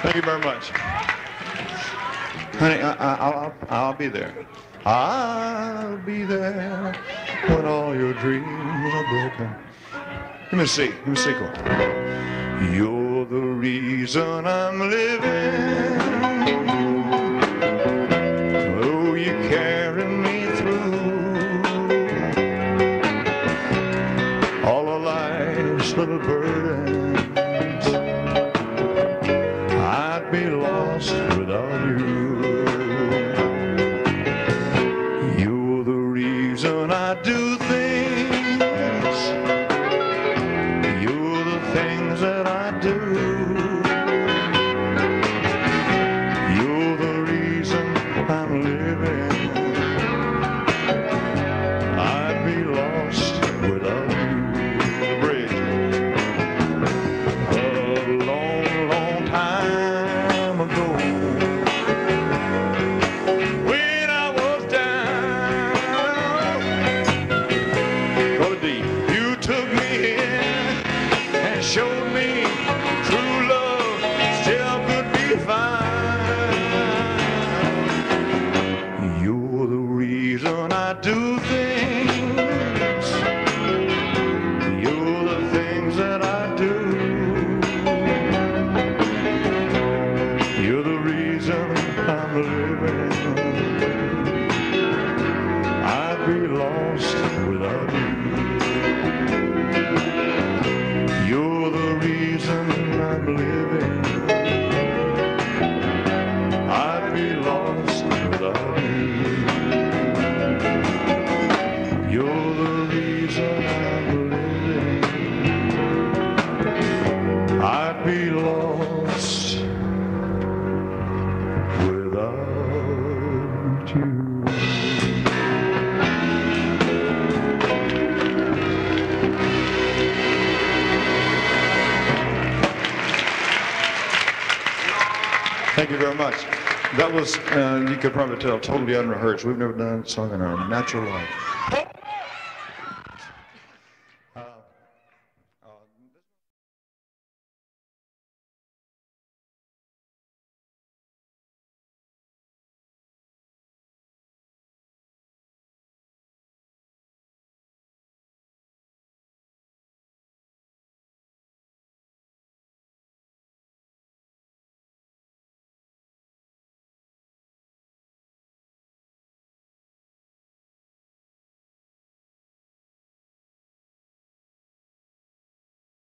Thank you very much. Honey, I'll be there. I'll be there when all your dreams are broken. Let me see, cool. You're the reason I'm living. Oh, you carry me through all of life's little burdens. I'd be lost without you. You're the reason I do things. You're the things that I do. You're the reason I'm living. I'd be lost without you. The bridge. A long, long time ago, when I was down, you took me in and showed me true love still could be found. You're the reason I do things. You're the things that I do. You're the reason I'm living. I'd be lost without you. You're the reason I'm living. I'd be lost without you. You're the reason I'm living. I'd be lost without you. Thank you very much. That was, you could probably tell, totally unrehearsed. We've never done a song in our natural life.